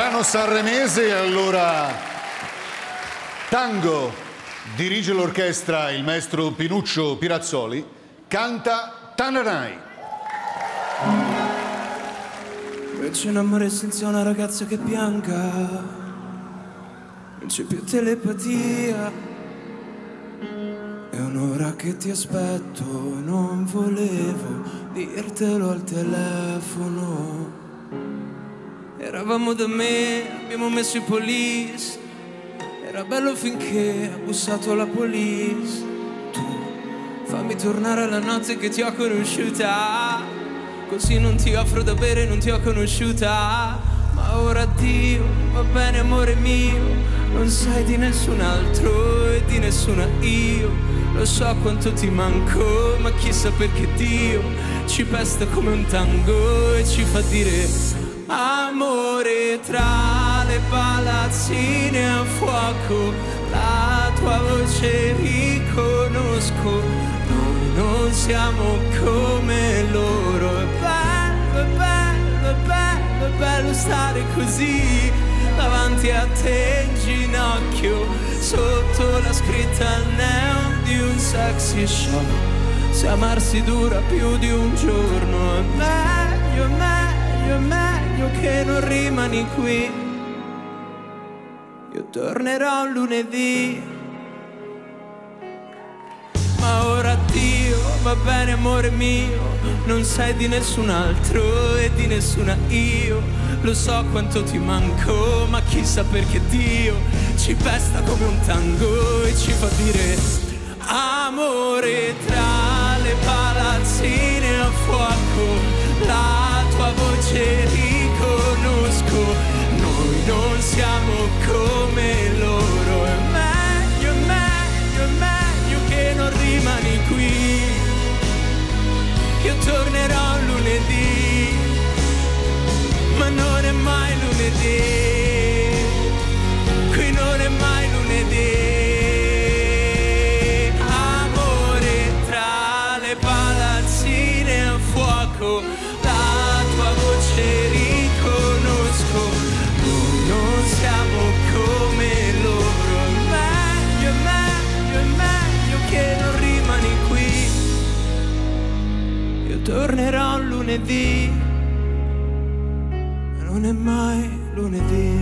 brano sanremese, allora Tango, dirige l'orchestra il maestro Pinuccio Pirazzoli, canta Tananai. C'è un amore senza una ragazza che pianga, non c'è più telepatia, è un'ora che ti aspetto, non volevo dirtelo al telefono. Eravamo da me, abbiamo messo i police, era bello finché ha bussato la police. Tu fammi tornare alla notte che ti ho conosciuta, così non ti offro da bere, non ti ho conosciuta. Ma ora addio, va bene amore mio, non sai di nessun altro e di nessuna io. Lo so quanto ti manco, ma chissà perché Dio ci pesta come un tango e ci fa dire amore tra le palazzine a fuoco. La tua voce riconosco, noi non siamo come loro. È bello, è bello, è bello, è bello stare così davanti a te in ginocchio, sotto la scritta al neon di un sexy show. Se amarsi dura più di un giorno, è meglio, è meglio, è meglio che non rimani qui. Io tornerò lunedì, ma ora addio, va bene amore mio, non sai di nessun altro e di nessuna io. Lo so quanto ti manco, ma chissà perché Dio ci pesta come un tango e ci fa dire amore tra le palazzine a fuoco. La tua voce riconosco, noi non siamo come loro. È meglio, è meglio, è meglio che non rimani qui. Io tornerò lunedì, ma non è mai lunedì, qui non è mai lunedì. Amore tra le palazzine a fuoco, la tua voce riconosco, noi non siamo come loro. È meglio, è meglio, è meglio che non rimani qui. Io tornerò lunedì, non è mai lunedì.